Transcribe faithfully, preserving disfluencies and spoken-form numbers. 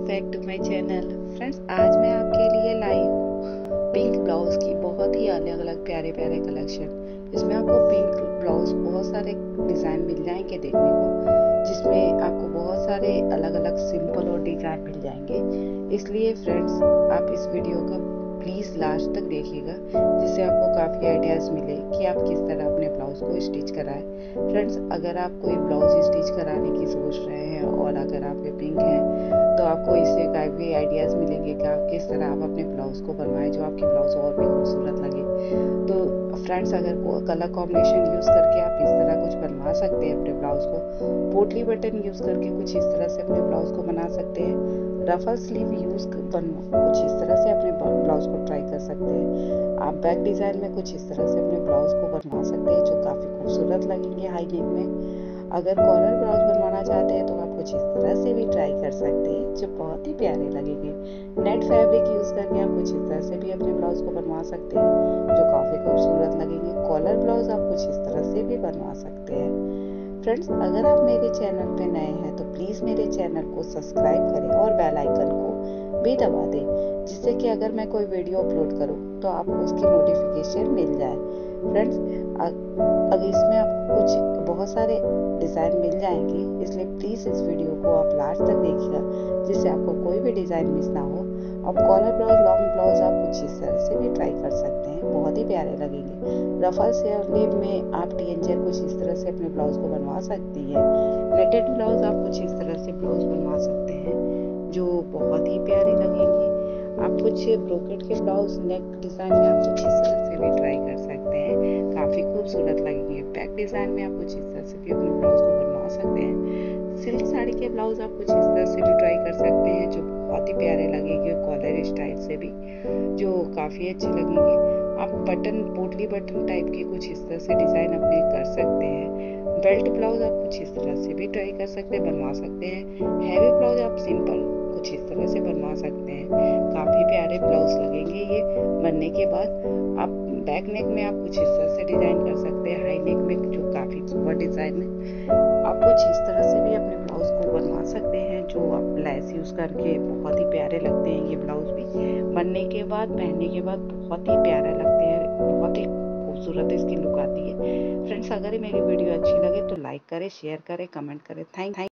Back to my channel. Friends, आज मैं आपके लिए लाई हूँ पिंक ब्लाउज की बहुत ही अलग अलग प्यारे प्यारे कलेक्शन। इसमें आपको पिंक ब्लाउज बहुत सारे डिज़ाइन मिल जाएंगे देखने को, जिसमें आपको बहुत सारे अलग अलग सिंपल और डिज़ाइन मिल जाएंगे। इसलिए फ्रेंड्स, आप इस वीडियो को प्लीज़ लास्ट तक देखिएगा, जिससे आपको काफ़ी आइडियाज़ मिले कि आप किस तरह अपने ब्लाउज को स्टिच कराएं। फ्रेंड्स, अगर आप कोई ब्लाउज स्टिच कराने की सोच रहे हैं और अगर आपके पिंक हैं, तो आपको इससे काफ़ी आइडियाज़ मिलेंगे कि आप किस तरह आप अपने ब्लाउज को बनवाएं जो आपकी ब्लाउज और भी खूबसूरत लगे। तो फ्रेंड्स, अगर कलर कॉम्बिनेशन यूज़ करके आप इस तरह कुछ बनवा सकते हैं अपने ब्लाउज को, पोटली बटन यूज़ करके कुछ इस तरह से अपने ब्लाउज को बना सकते हैं, रफल स्लीव यूज़ बन कुछ इस तरह से अपने ब्लाउज को ट्राई कर सकते हैं। आप बैक डिज़ाइन में कुछ इस तरह से अपने ब्लाउज को बनवा सकते हैं जो काफ़ी खूबसूरत लगेंगे हाई नेक में। अगर कॉलर ब्लाउज बनवाना चाहते हैं तो आप कुछ इस तरह से भी ट्राई कर सकते हैं जो बहुत ही प्यारे लगेंगे। नेट फैब्रिक यूज़ करके आप कुछ इस तरह से भी अपने ब्लाउज को बनवा सकते हैं जो काफ़ी खूबसूरत लगेंगे। कॉलर ब्लाउज आप कुछ इस तरह से भी बनवा सकते हैं। फ्रेंड्स, अगर आप मेरे चैनल पे नए हैं तो प्लीज़ मेरे चैनल को सब्सक्राइब करें और बेल आइकन को भी दबा दें, जिससे कि अगर मैं कोई वीडियो अपलोड करूं तो आपको उसकी नोटिफिकेशन मिल जाए। फ्रेंड्स, अगर इसमें आपको कुछ बहुत सारे डिज़ाइन मिल जाएंगे, इसलिए प्लीज़ इस वीडियो को आप लास्ट तक देखिएगा, जिससे आपको कोई भी डिज़ाइन मिस ना हो। अब कॉलर ब्लाउज, लॉन्ग ब्लाउज आप कुछ इस तरह से भी ट्राई कर सकते हैं, बहुत ही प्यारे लगेंगे। रफल स्लीव में आप टी एन जे कुछ इस तरह से अपने ब्लाउज को बनवा सकती है। नेटेड ब्लाउज आप कुछ इस तरह से ब्लाउज बनवा सकते हैं जो बहुत ही प्यारे लगेंगे। आप कुछ ब्रोकेट के ब्लाउज नेक डिज़ाइन में आप कुछ इस तरह से भी ट्राई कर सकते हैं, काफ़ी खूबसूरत लगेंगे। बैक डिज़ाइन में आप कुछ इस तरह से भी अपने ब्लाउज को बनवा सकते हैं। सिल्क साड़ी के ब्लाउज आप कुछ इस तरह से भी ट्राई कर सकते हैं जो बहुत ही प्यारे लगेंगे, कॉलर स्टाइल से भी जो काफ़ी अच्छे लगेंगे। आप बटन, पोटली बटन टाइप के कुछ इस तरह से डिज़ाइन अपने कर सकते हैं। बेल्ट ब्लाउज आप कुछ इस तरह से भी ट्राई कर सकते हैं, बनवा सकते हैं। हैवी ब्लाउज आप सिंपल कुछ इस तरह से बनवा सकते हैं, काफ़ी प्यारे ब्लाउज लगेंगे ये बनने के बाद। आप बैक नेक में आप कुछ इस तरह से डिज़ाइन कर सकते हैं, हाई नेक में जो काफ़ी सुपर डिज़ाइन है आप कुछ इस तरह से भी अपने ब्लाउज को बनवा सकते हैं जो आप लेस यूज़ करके बहुत ही प्यारे लगते हैं। ये ब्लाउज भी बनने के बाद, पहनने के बाद बहुत ही प्यारे लगते हैं, बहुत ही खूबसूरत इसकी लुक आती है। फ्रेंड्स, अगर मेरी वीडियो अच्छी लगे तो लाइक करें, शेयर करें, कमेंट करें। थैंक